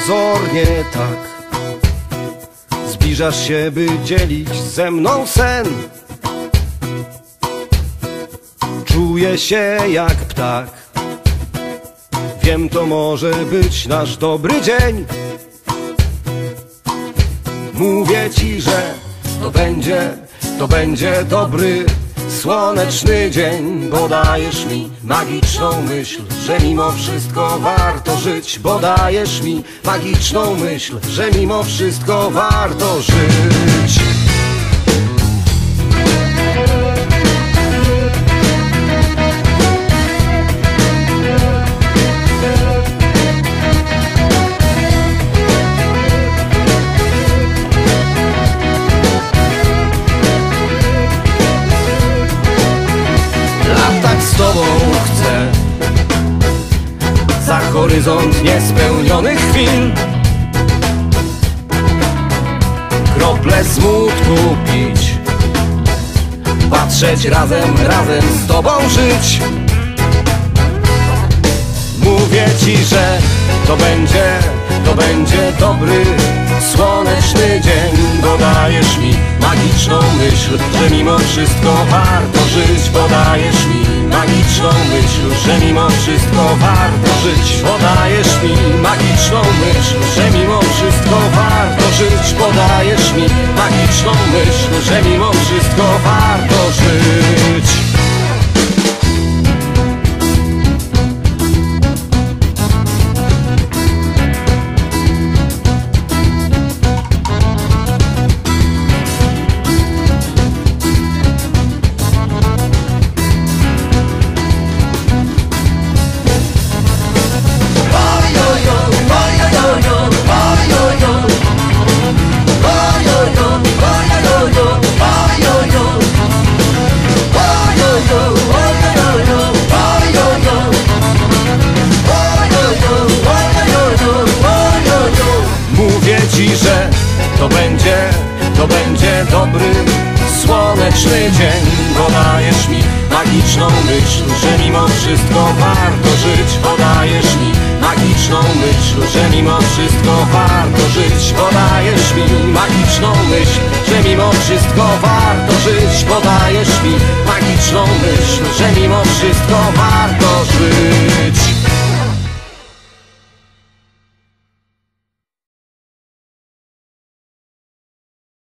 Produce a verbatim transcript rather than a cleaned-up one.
pozornie tak. Zbliżasz się, by dzielić ze mną sen. Czuję się jak ptak. Wiem, to może być nasz dobry dzień. Mówię ci, że to będzie, to będzie dobry, słoneczny dzień. Bo dajesz mi magiczną myśl, że mimo wszystko warto żyć. Bo dajesz mi magiczną myśl, że mimo wszystko warto żyć. Latać z tobą chcę za horyzont niespełnionych chwil. Krople smutku pić, patrzeć razem, razem z tobą żyć. Mówię ci, że to będzie, to będzie dobry, słoneczny dzień. Bo dajesz mi magiczną myśl, że mimo wszystko warto żyć. Bo dajesz mi magiczną myśl, że mimo wszystko warto żyć. Bo dajesz mi magiczną myśl, że mimo wszystko warto żyć. Bo dajesz mi magiczną myśl, że mimo wszystko warto żyć. Mówię ci, że to będzie, to będzie dobry, słoneczny dzień. Bo dajesz mi magiczną myśl, że mimo wszystko warto żyć. Bo dajesz mi magiczną myśl, że mimo wszystko warto żyć. Bo dajesz mi magiczną myśl, że mimo wszystko warto żyć. Bo dajesz mi magiczną myśl, że mimo wszystko warto żyć.